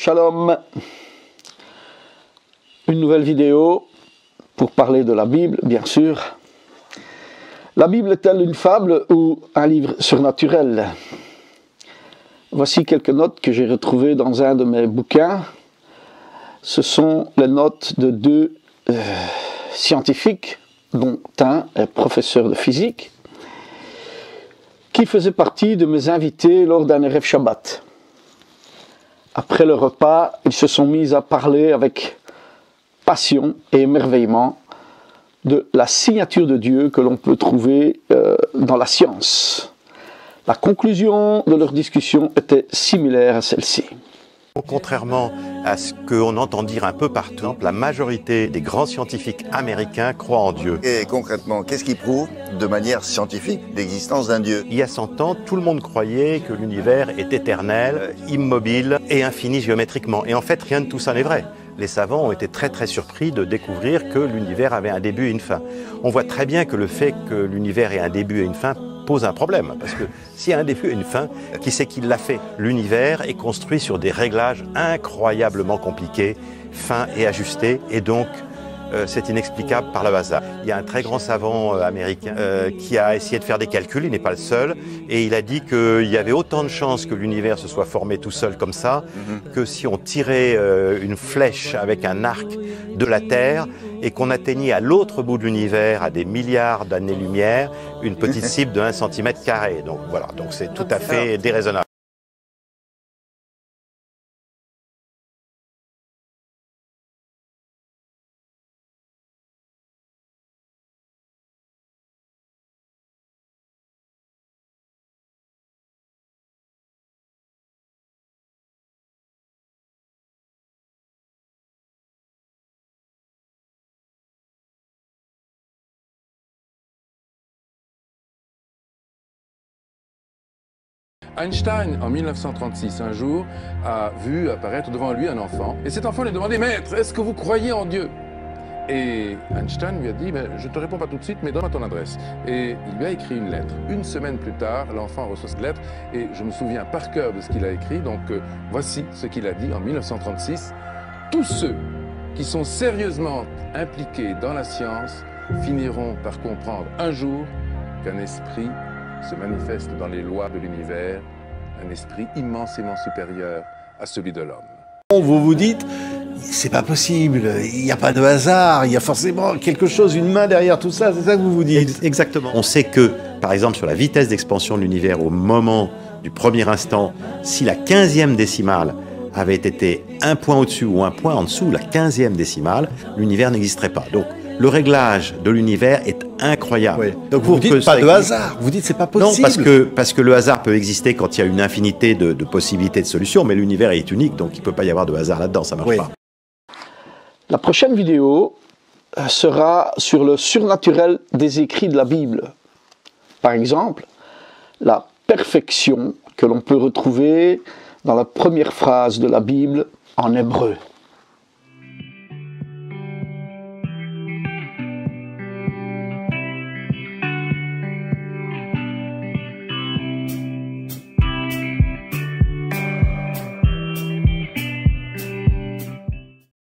Shalom. Une nouvelle vidéo pour parler de la Bible, bien sûr. La Bible est-elle une fable ou un livre surnaturel? Voici quelques notes que j'ai retrouvées dans un de mes bouquins. Ce sont les notes de deux scientifiques, dont un est professeur de physique, qui faisait partie de mes invités lors d'un Erev Shabbat. Après le repas, ils se sont mis à parler avec passion et émerveillement de la signature de Dieu que l'on peut trouver dans la science. La conclusion de leur discussion était similaire à celle-ci. Contrairement à ce qu'on entend dire un peu partout, la majorité des grands scientifiques américains croient en Dieu. Et concrètement, qu'est-ce qui prouve de manière scientifique l'existence d'un Dieu? Il y a 100 ans, tout le monde croyait que l'univers est éternel, immobile et infini géométriquement. Et en fait, rien de tout ça n'est vrai. Les savants ont été très surpris de découvrir que l'univers avait un début et une fin. On voit très bien que le fait que l'univers ait un début et une fin pose un problème, parce que s'il y a un début et une fin, qui c'est qui l'a fait? L'univers est construit sur des réglages incroyablement compliqués, fins et ajustés, et donc c'est inexplicable par le hasard. Il y a un très grand savant américain qui a essayé de faire des calculs, il n'est pas le seul, et il a dit qu'il y avait autant de chances que l'univers se soit formé tout seul comme ça, que si on tirait une flèche avec un arc de la Terre et qu'on atteignait à l'autre bout de l'univers, à des milliards d'années-lumière, une petite cible de 1 cm². Donc voilà, donc c'est tout à fait déraisonnable. Einstein, en 1936, un jour, a vu apparaître devant lui un enfant. Et cet enfant lui a demandé « Maître, est-ce que vous croyez en Dieu ?» Et Einstein lui a dit « Je ne te réponds pas tout de suite, mais donne-moi ton adresse. » Et il lui a écrit une lettre. Une semaine plus tard, l'enfant reçoit cette lettre et je me souviens par cœur de ce qu'il a écrit. Donc voici ce qu'il a dit en 1936. « Tous ceux qui sont sérieusement impliqués dans la science finiront par comprendre un jour qu'un esprit se manifeste dans les lois de l'univers, un esprit immensément supérieur à celui de l'homme. » Vous vous dites, c'est pas possible, il n'y a pas de hasard, il y a forcément quelque chose, une main derrière tout ça, c'est ça que vous vous dites? Exactement. On sait que, par exemple, sur la vitesse d'expansion de l'univers au moment du premier instant, si la 15e décimale avait été un point au-dessus ou un point en dessous, la 15e décimale, l'univers n'existerait pas. Donc, le réglage de l'univers est incroyable. Oui. Donc vous dites pas de hasard, vous dites c'est pas possible. Non, parce que le hasard peut exister quand il y a une infinité de possibilités de solutions, mais l'univers est unique, donc il ne peut pas y avoir de hasard là-dedans, ça ne marche pas. La prochaine vidéo sera sur le surnaturel des écrits de la Bible. Par exemple, la perfection que l'on peut retrouver dans la première phrase de la Bible en hébreu.